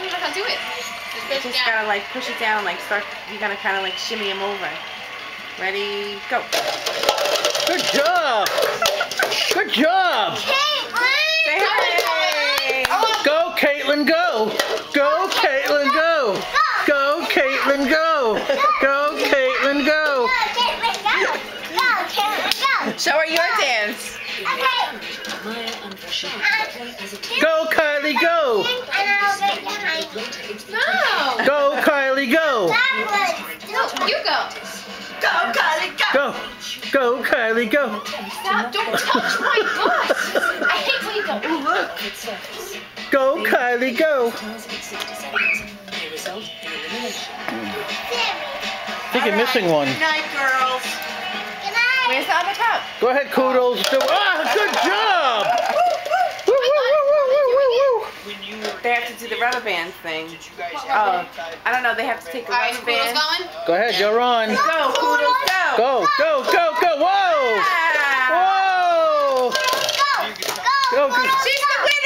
don't know how to do it. Just gotta like push it down, like start. You gotta kind of like shimmy him over. Ready, go. Good job. Good job. Say hi. Go, Katlyn, go. Go, Katlyn, go. Go, Katlyn, go. Go, Katlyn, go. Show her your dance. Go, Kylie, go. No. Go, Kylie, go. No, you go. Go, Kylie, Go. Go, Kylie, go. Stop, don't touch my butt. I hate when you go, ooh, look. Go, Kylie, go. I think you're missing one. Good night, girls. Where's the other cup? Go ahead, Kudos. Ah, good job. Woo, woo, woo, woo, woo, woo. They have to do the rubber band thing. Oh, I don't know. They have to take a Alright, rubber Kudos band. going? Go ahead, you're on. Go, Kudos, go. Go, go, go, go. Whoa. Yeah. Whoa. Go. She's the winner.